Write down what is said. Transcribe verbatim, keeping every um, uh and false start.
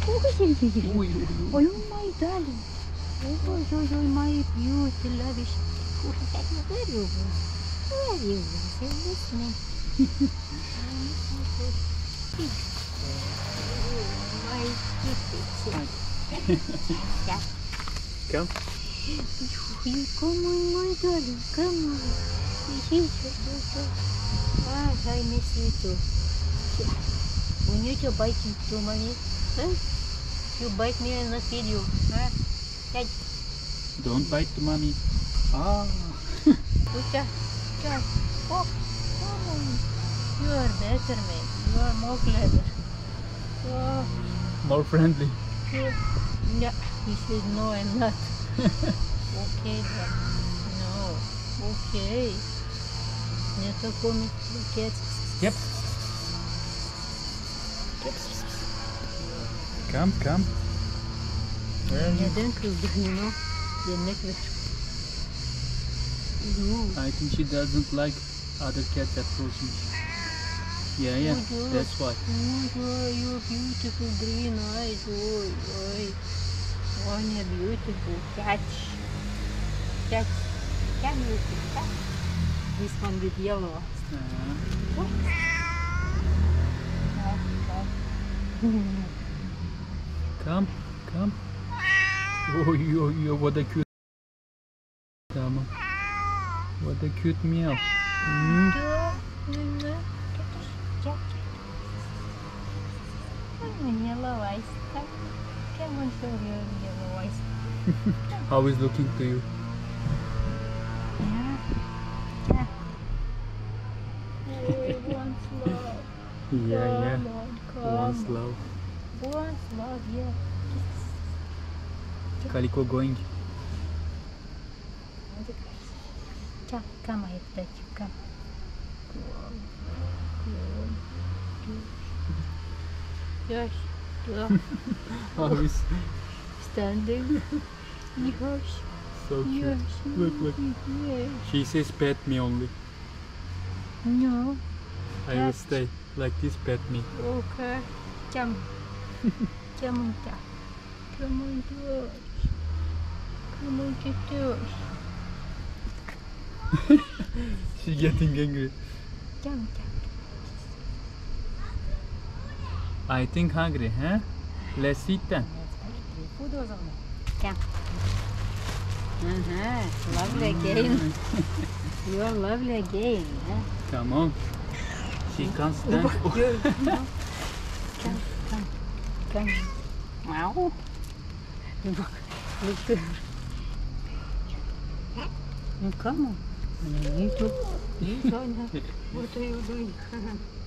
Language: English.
Ой, ой, my darling. Ой, ой, ой, ой, my beauty, lavish. Where you go? Where you go? Say, listening. My beauty. Yeah. Come. You come on, my darling. Come on. Ah, I miss you too. When you two bite too, mommy, huh? You bite me and not feed you, huh? Hey. Don't bite the mommy. Ah. Pucha, pucha. Oh, come on. You are better, man. You are more clever. Oh. More friendly. Yeah, he said no, I'm not. Okay, then. No. Okay. Neto come the cat. Yep. Come, come. Where are Yeah, you? don't you, you know, the necklace. No. I think she doesn't like other cats approaching. Yeah, yeah, Oh, that's why. oh, your beautiful green eyes. Oh, oh, oh, you're beautiful. Catch. Catch. Can you catch? This one with yellow eyes. Uh, Oh. come, come. Oh, yo, yo, what a cute. Come on. What a cute meow. Mm. Yellow eyes. Come on, show your yellow eyes. How is looking to you? Yeah. Yeah. Oh, once love. Yeah, Come yeah. on, come Once on. love. Once love, yeah. Calico going. Come, come, I touch you. Come. Yes, yes. How is Standing. Yes. so cute. Yes. Look, look. Yes. She says pet me only. No. I will Touch. stay like this, pet me. Okay. Come. Come on, touch. Come on, touch. Come on, touch. She's getting angry. Come, come. I think hungry, huh? Let's eat then. Food was on it. Come. Uh-huh. Lovely again. You are lovely again, huh? Come on. She can't stand. You, come, come, come. Meow. Look good. Come on. You too. You too. What are you doing?